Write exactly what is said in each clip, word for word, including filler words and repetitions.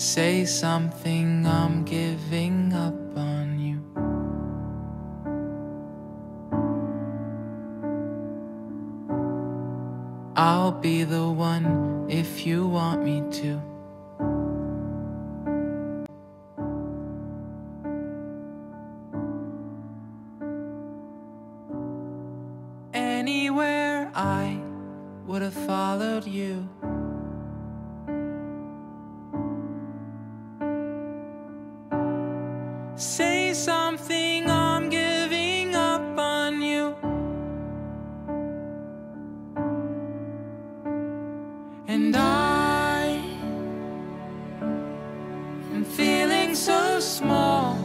Say something, I'm giving up on you. I'll be the one if you want me to. Anywhere I would have followed you. Say something, I'm giving up on you. And I am feeling so small.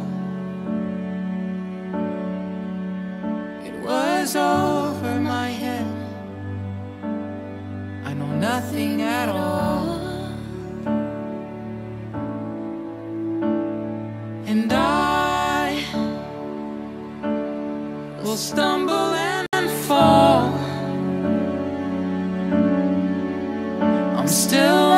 It was over my head. I know nothing at all. And I will stumble and fall. I'm still